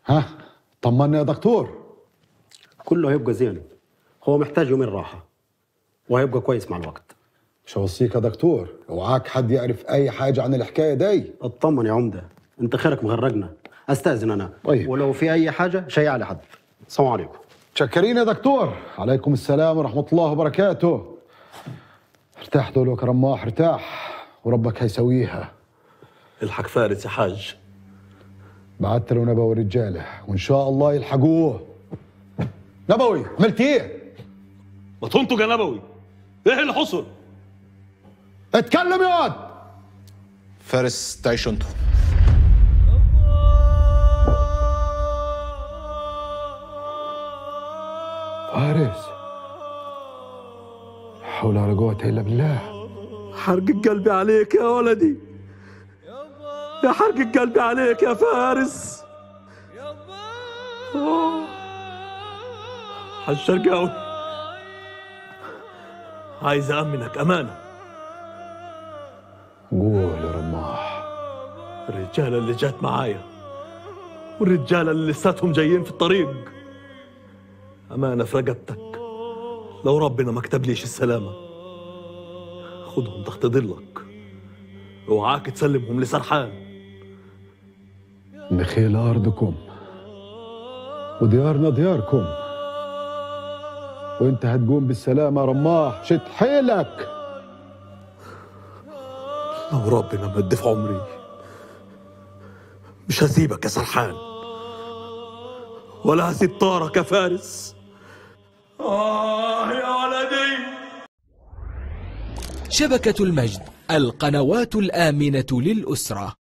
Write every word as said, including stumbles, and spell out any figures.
ها طمني يا دكتور. كله هيبقى زين، هو محتاج يومين راحة وهيبقى كويس مع الوقت. مش هوصيك يا دكتور، اوعاك حد يعرف اي حاجة عن الحكاية دي. اطمن يا عمدة، انت خيرك مغرقنا. استأذن انا. طيب. ولو في اي حاجة شيء على حد. السلام عليكم. شكرين يا دكتور. عليكم السلام ورحمة الله وبركاته. ارتاح دولك يا رماح، ارتاح وربك هيسويها. الحق فارس يا حاج. بعت له نبوي رجاله وان شاء الله يلحقوه. نبوي عملت ايه؟ ما تنطق يا نبوي، ايه اللي حصل؟ اتكلم يا واد. فارس تعيشوا انتوا. فارس، لا حول ولا قوة الا بالله. حرق قلبي عليك يا ولدي، يا حرق قلبي عليك يا فارس. حاج شرقاوي، عايز أأمنك أمانة. قول يا رماح. الرجالة اللي جات معايا والرجالة اللي لساتهم جايين في الطريق أمانة في رقبتك. لو ربنا ما كتبليش السلامة خدهم تحت ظلك، اوعاك تسلمهم لسرحان. دخيل أرضكم وديارنا دياركم، وانت هتقوم بالسلامة يا رماح. شد حيلك. لو ربنا مد في عمري مش هسيبك يا سرحان، ولا هسيب طارك يا فارس. آه يا ولدي. شبكة المجد، القنوات الآمنة للأسرة.